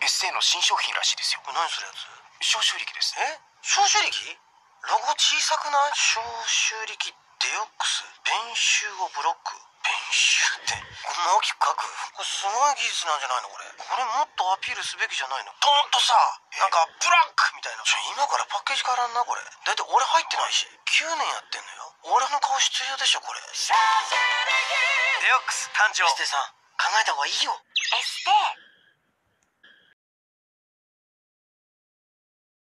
エステの新商品らしいですよ。 これ何するやつ？ 消臭力です。 消臭力？ロゴ小さくない？消臭力デオックス弁臭をブロック。弁臭ってもう大きく書く。これすごい技術なんじゃないの？これもっとアピールすべきじゃないの？ドーンとさ、なんかブラックみたいな。今からパッケージ変わらんなこれ。だって俺入ってないし9年やってんのよ。俺の顔必要でしょこれ。デオックス誕生。エステさん考えた方がいいよ。 エステ